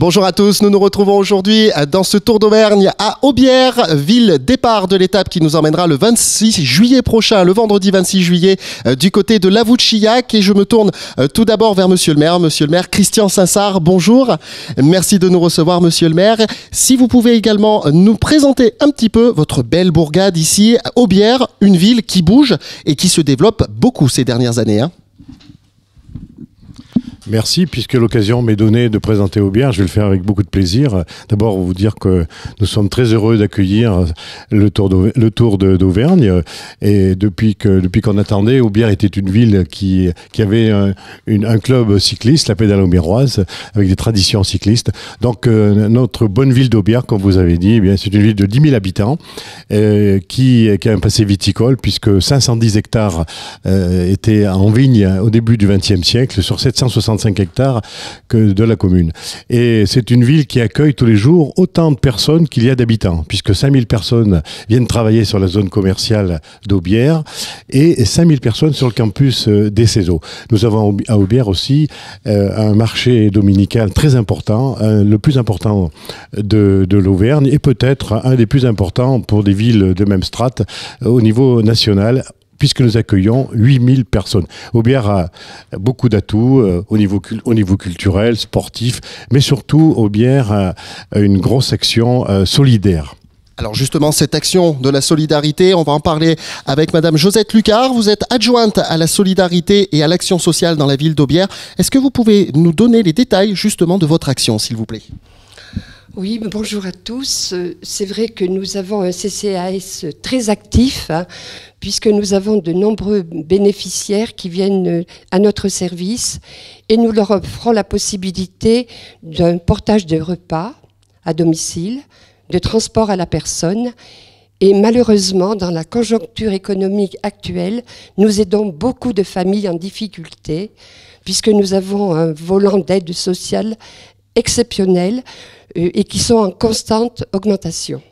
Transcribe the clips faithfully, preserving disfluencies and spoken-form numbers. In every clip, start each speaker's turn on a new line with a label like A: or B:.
A: Bonjour à tous, nous nous retrouvons aujourd'hui dans ce Tour d'Auvergne à Aubière, ville départ de l'étape qui nous emmènera le vingt-six juillet prochain, le vendredi vingt-six juillet, euh, du côté de Lavouchillac. Et je me tourne euh, tout d'abord vers Monsieur le maire. Monsieur le maire, Christian Sinsart, bonjour. Merci de nous recevoir, Monsieur le maire. Si vous pouvez également nous présenter un petit peu votre belle bourgade ici, Aubière, une ville qui bouge et qui se développe beaucoup ces dernières années, hein.
B: Merci, puisque l'occasion m'est donnée de présenter Aubière, je vais le faire avec beaucoup de plaisir. D'abord, vous dire que nous sommes très heureux d'accueillir le Tour d'Auvergne. Et depuis que depuis qu'on attendait, Aubière était une ville qui, qui avait un, une, un club cycliste, la Pédale aubiéroise, avec des traditions cyclistes. Donc, euh, notre bonne ville d'Aubière, comme vous avez dit, eh bien, c'est une ville de dix mille habitants euh, qui, qui a un passé viticole, puisque cinq cent dix hectares euh, étaient en vigne au début du vingtième siècle, sur sept cent soixante-cinq hectares que de la commune. Et c'est une ville qui accueille tous les jours autant de personnes qu'il y a d'habitants, puisque cinq mille personnes viennent travailler sur la zone commerciale d'Aubière et cinq mille personnes sur le campus des C E S O. Nous avons à Aubière aussi euh, un marché dominical très important, euh, le plus important de, de l'Auvergne et peut-être un des plus importants pour des villes de même strate euh, au niveau national, puisque nous accueillons huit mille personnes. Aubière a beaucoup d'atouts euh, au, niveau, au niveau culturel, sportif, mais surtout Aubière a, a une grosse action euh, solidaire.
A: Alors justement, cette action de la solidarité, on va en parler avec Madame Josette Lucard. Vous êtes adjointe à la solidarité et à l'action sociale dans la ville d'Aubière. Est-ce que vous pouvez nous donner les détails justement de votre action, s'il vous plaît ?
C: Oui, bonjour à tous. C'est vrai que nous avons un C C A S très actif, hein, puisque nous avons de nombreux bénéficiaires qui viennent à notre service et nous leur offrons la possibilité d'un portage de repas à domicile, de transport à la personne. Et malheureusement, dans la conjoncture économique actuelle, nous aidons beaucoup de familles en difficulté, puisque nous avons un volant d'aide sociale exceptionnel euh, et qui sont en constante augmentation.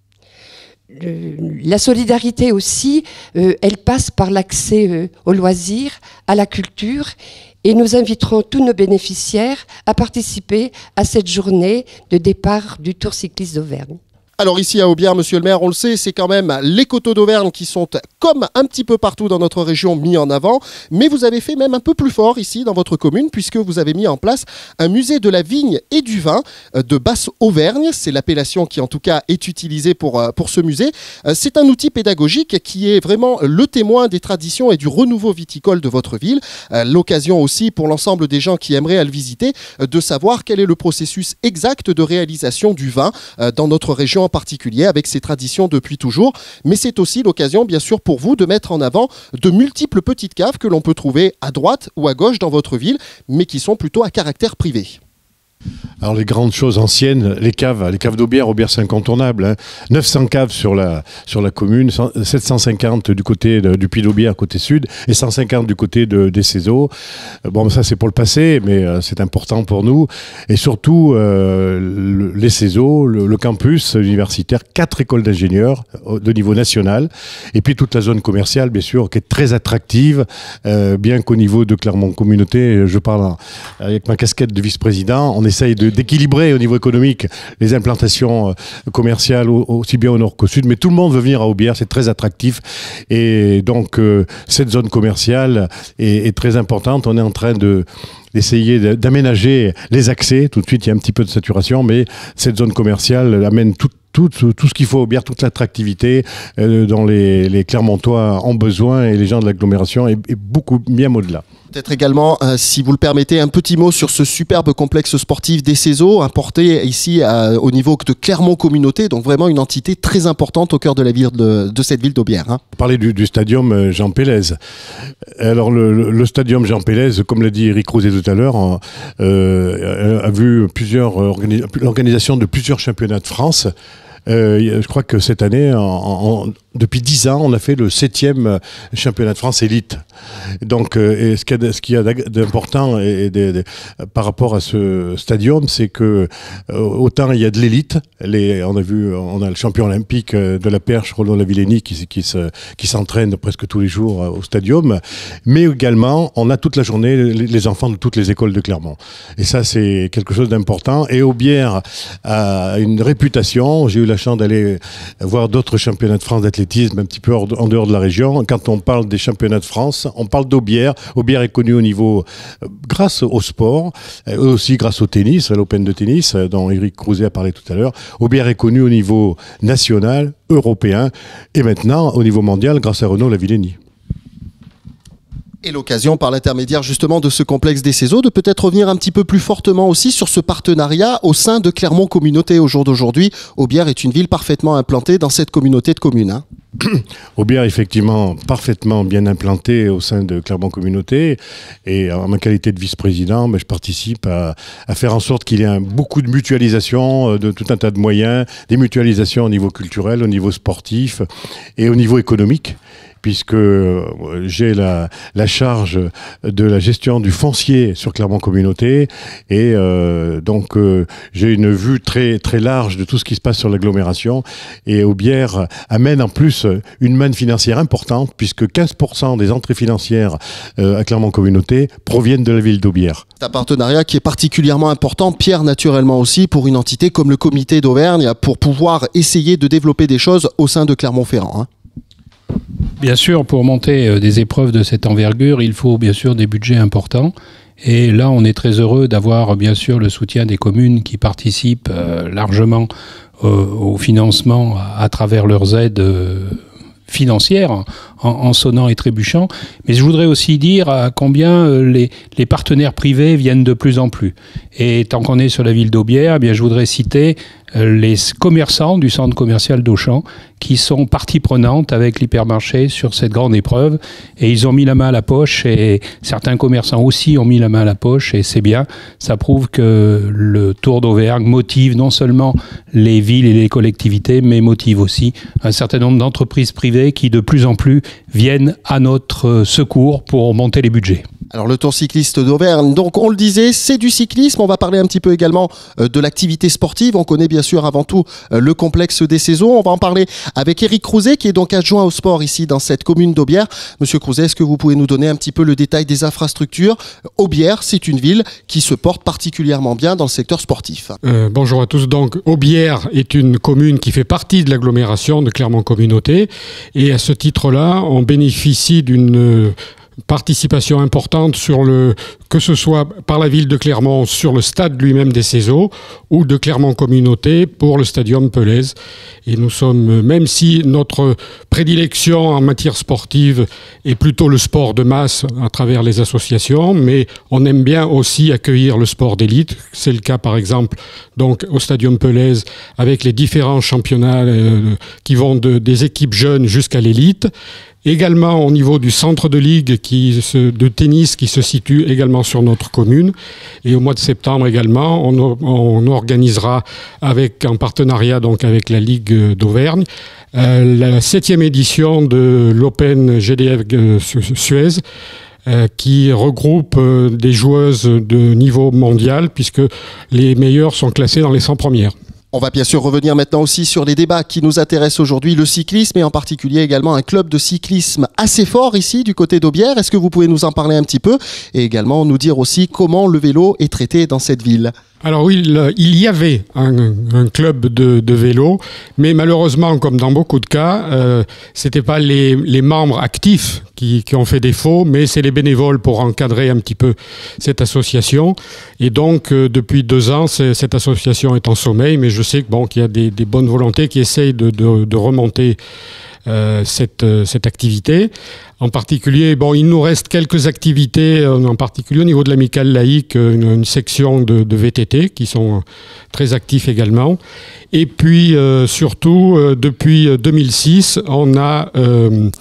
C: Le, la solidarité aussi, euh, elle passe par l'accès euh, aux loisirs, à la culture, et nous inviterons tous nos bénéficiaires à participer à cette journée de départ du Tour cycliste d'Auvergne.
A: Alors ici à Aubière, monsieur le maire, on le sait, c'est quand même les coteaux d'Auvergne qui sont, comme un petit peu partout dans notre région, mis en avant. Mais vous avez fait même un peu plus fort ici dans votre commune, puisque vous avez mis en place un musée de la vigne et du vin de Basse-Auvergne. C'est l'appellation qui en tout cas est utilisée pour, pour ce musée. C'est un outil pédagogique qui est vraiment le témoin des traditions et du renouveau viticole de votre ville. L'occasion aussi pour l'ensemble des gens qui aimeraient le visiter de savoir quel est le processus exact de réalisation du vin dans notre région en particulier, avec ses traditions depuis toujours. Mais c'est aussi l'occasion, bien sûr, pour vous de mettre en avant de multiples petites caves que l'on peut trouver à droite ou à gauche dans votre ville, mais qui sont plutôt à caractère privé.
B: Alors les grandes choses anciennes, les caves, les caves d'Aubière, Aubière c'est incontournable, hein. neuf cents caves sur la, sur la commune, sept cent cinquante du côté de, du Puy d'Aubière côté sud et cent cinquante du côté de, des C E S O. Bon, ça c'est pour le passé, mais euh, c'est important pour nous. Et surtout, euh, le, les C E S O, le, le campus universitaire, quatre écoles d'ingénieurs de niveau national, et puis toute la zone commerciale, bien sûr, qui est très attractive, euh, bien qu'au niveau de Clermont Communauté, je parle avec ma casquette de vice-président, on essaye de d'équilibrer au niveau économique les implantations commerciales aussi bien au nord qu'au sud, mais tout le monde veut venir à Aubière, c'est très attractif et donc euh, cette zone commerciale est, est très importante. On est en train de d'essayer d'aménager les accès. Tout de suite, il y a un petit peu de saturation, mais cette zone commerciale amène tout Tout, tout, tout ce qu'il faut à Aubière, toute l'attractivité euh, dont les, les Clermontois ont besoin et les gens de l'agglomération et, et beaucoup bien au-delà.
A: Peut-être également, euh, si vous le permettez, un petit mot sur ce superbe complexe sportif des C E S O, importé ici euh, au niveau de Clermont Communauté, donc vraiment une entité très importante au cœur de la ville de, de cette ville d'Aubière. Hein.
B: Vous parlez du, du stadium Jean Pélez. Alors le, le, le stadium Jean Pélez, comme l'a dit Eric Roset tout à l'heure, euh, a vu plusieurs l'organisation de plusieurs championnats de France. Euh, je crois que cette année, en, en, depuis dix ans, on a fait le septième championnat de France élite. Donc, euh, et ce qu'il y a, ce qu'il y a d'important et, et de, de, par rapport à ce stadium, c'est que euh, autant il y a de l'élite, les, on a vu, on a le champion olympique de la perche, Roland Lavillenie, qui, qui, se, qui s'entraîne presque tous les jours au stadium, mais également, on a toute la journée les, les enfants de toutes les écoles de Clermont. Et ça, c'est quelque chose d'important. Et Aubière a une réputation. J'ai eu la chance d'aller voir d'autres championnats de France d'athlétisme un petit peu en dehors de la région. Quand on parle des championnats de France, on parle d'Aubière. Aubière est connu au niveau, euh, grâce au sport, euh, aussi grâce au tennis, à l'Open de tennis, euh, dont Éric Crouzet a parlé tout à l'heure. Aubière est connu au niveau national, européen, et maintenant au niveau mondial grâce à Renaud Lavillenie.
A: Et l'occasion, par l'intermédiaire justement de ce complexe des Céseaux, de peut-être revenir un petit peu plus fortement aussi sur ce partenariat au sein de Clermont Communauté au jour d'aujourd'hui. Aubière est une ville parfaitement implantée dans cette communauté de communes. Hein.
B: Aubière, effectivement, parfaitement bien implanté au sein de Clermont Communauté. Et en ma qualité de vice-président, ben, je participe à, à faire en sorte qu'il y ait un, beaucoup de mutualisation de tout un tas de moyens, des mutualisations au niveau culturel, au niveau sportif et au niveau économique, puisque j'ai la, la charge de la gestion du foncier sur Clermont Communauté et euh, donc euh, j'ai une vue très, très large de tout ce qui se passe sur l'agglomération, et Aubière amène en plus une manne financière importante, puisque quinze pour cent des entrées financières euh, à Clermont Communauté proviennent de la ville d'Aubière.
A: C'est un partenariat qui est particulièrement important, Pierre, naturellement aussi, pour une entité comme le Comité d'Auvergne, pour pouvoir essayer de développer des choses au sein de Clermont-Ferrand. Hein.
D: Bien sûr, pour monter des épreuves de cette envergure, il faut bien sûr des budgets importants. Et là, on est très heureux d'avoir bien sûr le soutien des communes qui participent euh, largement euh, au financement à, à travers leurs aides euh, financières, en, en sonnant et trébuchant. Mais je voudrais aussi dire à combien euh, les, les partenaires privés viennent de plus en plus. Et tant qu'on est sur la ville d'Aubière, eh bien, je voudrais citer euh, les commerçants du centre commercial d'Auchan qui sont partie prenante avec l'hypermarché sur cette grande épreuve. Et ils ont mis la main à la poche, et certains commerçants aussi ont mis la main à la poche, et c'est bien. Ça prouve que le Tour d'Auvergne motive non seulement les villes et les collectivités, mais motive aussi un certain nombre d'entreprises privées qui de plus en plus viennent à notre secours pour monter les budgets.
A: Alors le Tour cycliste d'Auvergne, donc on le disait, c'est du cyclisme. On va parler un petit peu également euh, de l'activité sportive. On connaît bien sûr avant tout euh, le complexe des Céseaux. On va en parler avec Éric Crouzet, qui est donc adjoint au sport ici dans cette commune d'Aubière. Monsieur Crouzet, est-ce que vous pouvez nous donner un petit peu le détail des infrastructures? Aubière, c'est une ville qui se porte particulièrement bien dans le secteur sportif.
E: Euh, bonjour à tous. Donc Aubière est une commune qui fait partie de l'agglomération de Clermont Communauté, et à ce titre-là, on bénéficie d'une euh, participation importante sur le, que ce soit par la ville de Clermont sur le stade lui-même des Céseaux, ou de Clermont Communauté pour le stadium Pelez. Et nous sommes, même si notre prédilection en matière sportive est plutôt le sport de masse à travers les associations, mais on aime bien aussi accueillir le sport d'élite. C'est le cas par exemple donc au stadium Pelez avec les différents championnats euh, qui vont de, des équipes jeunes jusqu'à l'élite. Également au niveau du centre de ligue qui se, de tennis qui se situe également sur notre commune. Et au mois de septembre également, on, on organisera avec, en partenariat donc avec la Ligue d'Auvergne, euh, la septième édition de l'Open G D F Suez, euh, qui regroupe euh, des joueuses de niveau mondial, puisque les meilleures sont classées dans les cent premières.
A: On va bien sûr revenir maintenant aussi sur les débats qui nous intéressent aujourd'hui, le cyclisme, et en particulier également un club de cyclisme assez fort ici du côté d'Aubière. Est-ce que vous pouvez nous en parler un petit peu, et également nous dire aussi comment le vélo est traité dans cette ville?
E: Alors oui, il, il y avait un, un club de, de vélo, mais malheureusement, comme dans beaucoup de cas, euh, c'était pas les, les membres actifs qui, qui ont fait défaut, mais c'est les bénévoles pour encadrer un petit peu cette association. Et donc, euh, depuis deux ans, cette association est en sommeil, mais je sais que bon, qu'il y a des, des bonnes volontés qui essayent de, de, de remonter Euh, cette, euh, cette activité. En particulier, bon, il nous reste quelques activités, euh, en particulier au niveau de l'amicale laïque, une, une section de, de V T T qui sont très actifs également. Et puis, euh, surtout, euh, depuis deux mille six, on a euh,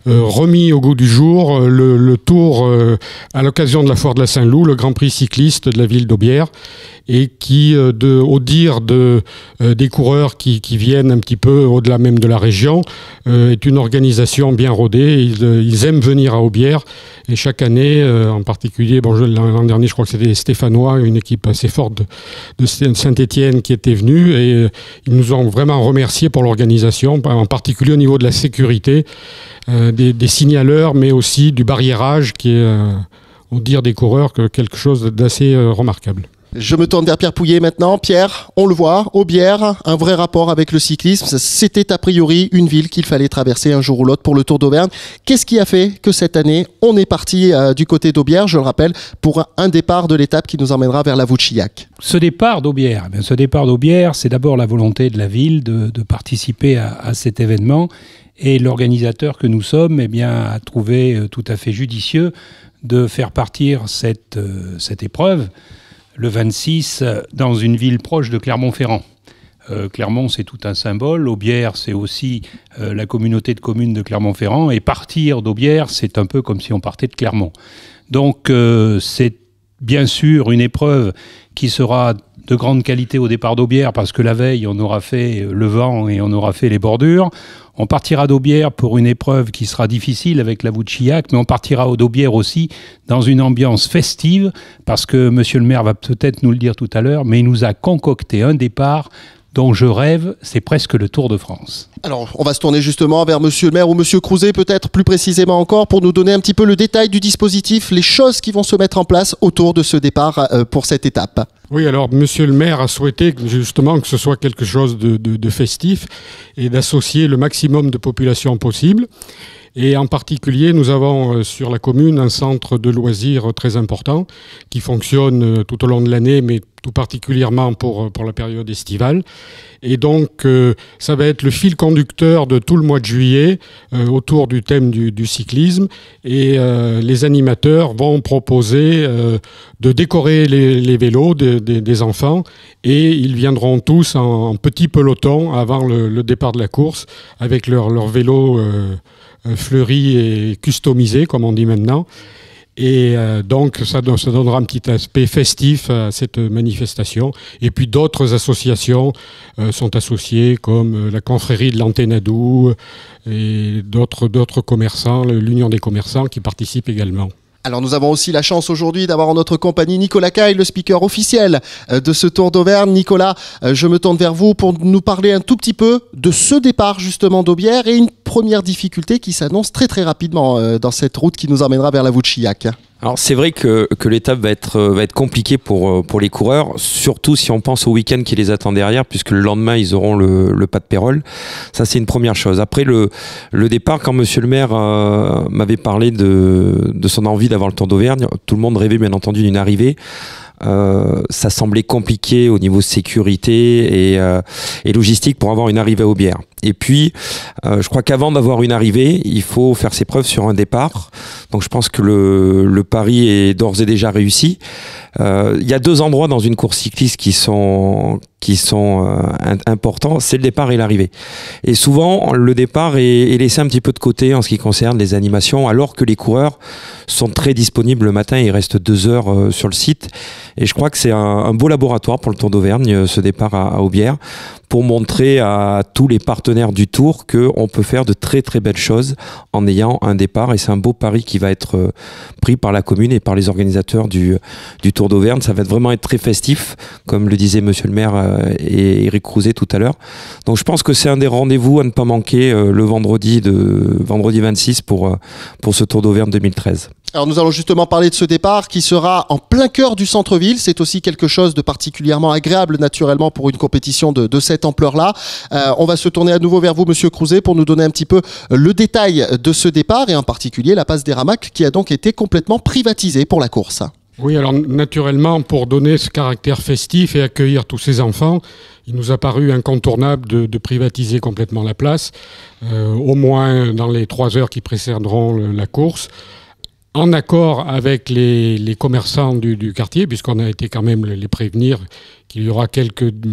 E: euh, remis au goût du jour le, le tour euh, à l'occasion de la foire de la Saint-Loup, le Grand Prix cycliste de la ville d'Aubière, et qui, euh, de, au dire de, euh, des coureurs qui, qui viennent un petit peu au-delà même de la région, euh, est une organisation bien rodée. Ils, euh, ils aiment venir à Aubière, et chaque année, euh, en particulier, bon, l'an dernier, je crois que c'était les Stéphanois, une équipe assez forte de, de Saint-Étienne qui était venue, et euh, ils nous ont vraiment remerciés pour l'organisation, en particulier au niveau de la sécurité, euh, des, des signaleurs, mais aussi du barriérage, qui est, euh, au dire des coureurs, que quelque chose d'assez euh, remarquable.
A: Je me tourne vers Pierre Pouillet maintenant. Pierre, on le voit, Aubière, un vrai rapport avec le cyclisme. C'était a priori une ville qu'il fallait traverser un jour ou l'autre pour le Tour d'Auvergne. Qu'est-ce qui a fait que cette année, on est parti euh, du côté d'Aubière, je le rappelle, pour un départ de l'étape qui nous emmènera vers la Vouchillac?
D: Ce départ d'Aubière, eh bien, ce départ d'Aubière, c'est d'abord la volonté de la ville de, de participer à, à cet événement. Et l'organisateur que nous sommes eh bien, a trouvé euh, tout à fait judicieux de faire partir cette, euh, cette épreuve le vingt-six, dans une ville proche de Clermont-Ferrand. Euh, Clermont, c'est tout un symbole. Aubière, c'est aussi euh, la communauté de communes de Clermont-Ferrand. Et partir d'Aubière, c'est un peu comme si on partait de Clermont. Donc, euh, c'est bien sûr une épreuve qui sera de grande qualité au départ d'Aubière, parce que la veille, on aura fait le vent et on aura fait les bordures. On partira d'Aubière pour une épreuve qui sera difficile avec la Vouchillac, mais on partira d'Aubière aussi dans une ambiance festive, parce que monsieur le maire va peut-être nous le dire tout à l'heure, mais il nous a concocté un départ dont je rêve, c'est presque le Tour de France.
A: Alors, on va se tourner justement vers monsieur le maire ou monsieur Crouzet, peut-être plus précisément encore, pour nous donner un petit peu le détail du dispositif, les choses qui vont se mettre en place autour de ce départ euh, pour cette étape.
E: Oui, alors monsieur le maire a souhaité justement que ce soit quelque chose de, de, de festif et d'associer le maximum de population possible. Et en particulier, nous avons euh, sur la commune un centre de loisirs très important qui fonctionne euh, tout au long de l'année, mais tout particulièrement pour, pour la période estivale. Et donc, euh, ça va être le fil conducteur de tout le mois de juillet euh, autour du thème du, du cyclisme. Et euh, les animateurs vont proposer euh, de décorer les, les vélos de, de, des enfants, et ils viendront tous en, en petit peloton avant le, le départ de la course avec leur, leur vélo euh, fleuris et customisés, comme on dit maintenant. Et euh, donc, ça, ça donnera un petit aspect festif à cette manifestation. Et puis, d'autres associations euh, sont associées, comme euh, la confrérie de l'Anténadou et d'autres, d'autres commerçants, l'Union des commerçants, qui participent également.
A: Alors nous avons aussi la chance aujourd'hui d'avoir en notre compagnie Nicolas Caille, le speaker officiel de ce Tour d'Auvergne. Nicolas, je me tourne vers vous pour nous parler un tout petit peu de ce départ justement d'Aubière et une première difficulté qui s'annonce très très rapidement dans cette route qui nous emmènera vers la Vouchillac.
F: Alors c'est vrai que, que l'étape va être, va être compliquée pour, pour les coureurs, surtout si on pense au week-end qui les attend derrière, puisque le lendemain ils auront le, le pas de Pérol. Ça c'est une première chose. Après le, le départ, quand monsieur le maire euh, m'avait parlé de, de son envie d'avoir le Tour d'Auvergne, tout le monde rêvait bien entendu d'une arrivée. Euh, ça semblait compliqué au niveau sécurité et, euh, et logistique pour avoir une arrivée à Aubière. Et puis, euh, je crois qu'avant d'avoir une arrivée, il faut faire ses preuves sur un départ. Donc je pense que le, le pari est d'ores et déjà réussi. Euh, il y a deux endroits dans une course cycliste qui sont, qui sont euh, importants, c'est le départ et l'arrivée. Et souvent, le départ est, est laissé un petit peu de côté en ce qui concerne les animations, alors que les coureurs sont très disponibles le matin. Il reste deux heures euh, sur le site. Et je crois que c'est un, un beau laboratoire pour le Tour d'Auvergne, ce départ à, à Aubière, pour montrer à tous les partenaires du Tour qu'on peut faire de très très belles choses en ayant un départ. Et c'est un beau pari qui va être pris par la commune et par les organisateurs du, du Tour d'Auvergne. Ça va vraiment être très festif, comme le disait monsieur le maire et Éric Crouzet tout à l'heure. Donc je pense que c'est un des rendez-vous à ne pas manquer le vendredi, de, vendredi vingt-six pour, pour ce Tour d'Auvergne deux mille treize.
A: Alors nous allons justement parler de ce départ qui sera en plein cœur du centre-ville. C'est aussi quelque chose de particulièrement agréable naturellement pour une compétition de, de cette ampleur-là. Euh, on va se tourner à nouveau vers vous, monsieur Crouzet, pour nous donner un petit peu le détail de ce départ et en particulier la passe des Ramacs qui a donc été complètement privatisée pour la course.
E: Oui, alors naturellement, pour donner ce caractère festif et accueillir tous ces enfants, il nous a paru incontournable de, de privatiser complètement la place, euh, au moins dans les trois heures qui précéderont le, la course, en accord avec les, les commerçants du, du quartier, puisqu'on a été quand même les prévenir qu'il y aura quelques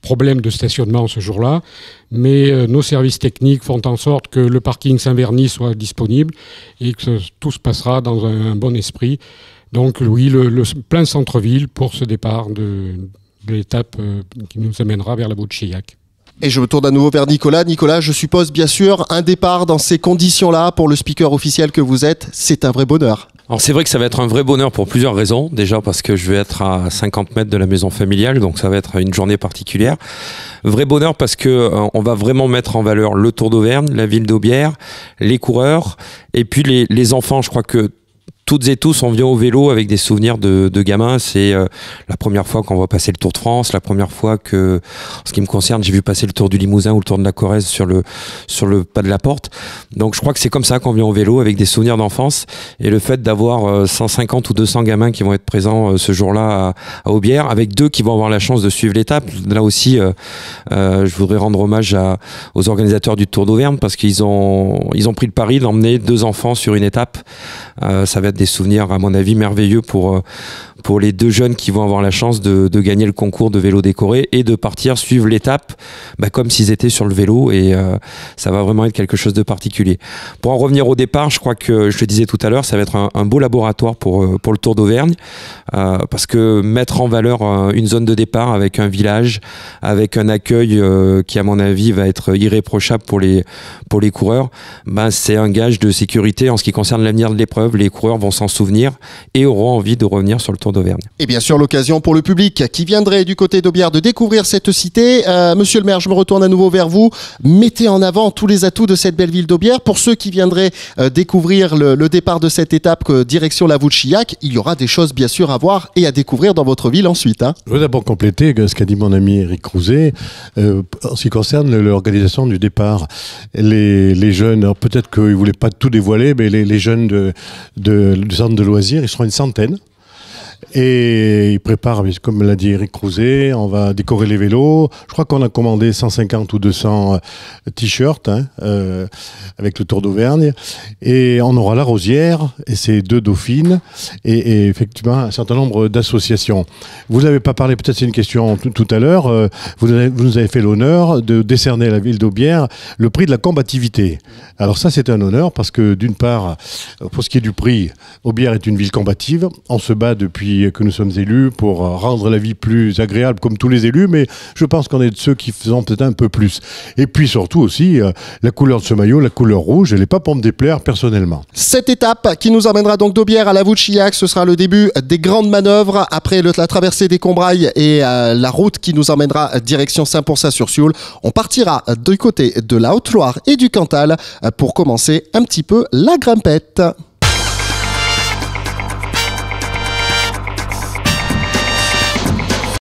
E: problème de stationnement ce jour-là, mais euh, nos services techniques font en sorte que le parking Saint-Verny soit disponible et que tout se passera dans un, un bon esprit. Donc oui, le, le plein centre-ville pour ce départ de, de l'étape euh, qui nous amènera vers la Bout-de-Chaillac.
A: Et je me tourne à nouveau vers Nicolas. Nicolas, je suppose bien sûr un départ dans ces conditions-là pour le speaker officiel que vous êtes, c'est un vrai bonheur.
F: Alors c'est vrai que ça va être un vrai bonheur pour plusieurs raisons. Déjà parce que je vais être à cinquante mètres de la maison familiale, donc ça va être une journée particulière. Vrai bonheur parce que euh, on va vraiment mettre en valeur le Tour d'Auvergne, la ville d'Aubière, les coureurs et puis les, les enfants. Je crois que toutes et tous, on vient au vélo avec des souvenirs de, de gamins. C'est euh, la première fois qu'on voit passer le Tour de France, la première fois que, en ce qui me concerne, j'ai vu passer le Tour du Limousin ou le Tour de la Corrèze sur le, sur le pas de la porte. Donc je crois que c'est comme ça qu'on vient au vélo, avec des souvenirs d'enfance. Et le fait d'avoir euh, cent cinquante ou deux cents gamins qui vont être présents euh, ce jour-là à, à Aubière, avec deux qui vont avoir la chance de suivre l'étape. Là aussi, euh, euh, je voudrais rendre hommage à, aux organisateurs du Tour d'Auvergne parce qu'ils ont, ils ont pris le pari d'emmener deux enfants sur une étape. Euh, ça va être des souvenirs à mon avis merveilleux pour, pour les deux jeunes qui vont avoir la chance de, de gagner le concours de vélo décoré et de partir suivre l'étape bah, comme s'ils étaient sur le vélo et euh, ça va vraiment être quelque chose de particulier. Pour en revenir au départ, je crois que je le disais tout à l'heure, ça va être un, un beau laboratoire pour, pour le Tour d'Auvergne euh, parce que mettre en valeur euh, une zone de départ avec un village, avec un accueil euh, qui à mon avis va être irréprochable pour les, pour les coureurs, bah, c'est un gage de sécurité en ce qui concerne l'avenir de l'épreuve. Les coureurs vont s'en souvenir et auront envie de revenir sur le Tour d'Auvergne.
A: Et bien sûr, l'occasion pour le public qui viendrait du côté d'Aubière de découvrir cette cité. Euh, monsieur le maire, je me retourne à nouveau vers vous. Mettez en avant tous les atouts de cette belle ville d'Aubière. Pour ceux qui viendraient euh, découvrir le, le départ de cette étape euh, direction la Bout-de-Chaillac, il y aura des choses bien sûr à voir et à découvrir dans votre ville ensuite. Hein.
B: Je veux d'abord compléter ce qu'a dit mon ami Eric Crouzet euh, en ce qui concerne l'organisation du départ. Les, les jeunes, peut-être qu'ils ne voulaient pas tout dévoiler, mais les, les jeunes de, de, du centre de loisirs, ils seront une centaine. Et ils préparent, comme l'a dit Eric Crouzet, on va décorer les vélos. Je crois qu'on a commandé cent cinquante ou deux cents t-shirts hein, euh, avec le Tour d'Auvergne. Et on aura la Rosière et ses deux dauphines et, et effectivement un certain nombre d'associations. Vous n'avez pas parlé, peut-être c'est une question tout, tout à l'heure, euh, vous, vous nous avez fait l'honneur de décerner à la ville d'Aubière le prix de la combativité. Alors ça c'est un honneur parce que d'une part, pour ce qui est du prix, Aubière est une ville combative. On se bat depuis que nous sommes élus pour rendre la vie plus agréable comme tous les élus, mais je pense qu'on est de ceux qui faisons peut-être un peu plus. Et puis surtout aussi, euh, la couleur de ce maillot, la couleur rouge, elle n'est pas pour me déplaire personnellement.
A: Cette étape qui nous emmènera donc d'Aubière à la Bout-de-Chaillac, ce sera le début des grandes manœuvres après le, la traversée des Combrailles et euh, la route qui nous emmènera direction Saint-Pourçain-sur-Sioule. On partira du côté de la Haute-Loire et du Cantal pour commencer un petit peu la grimpette.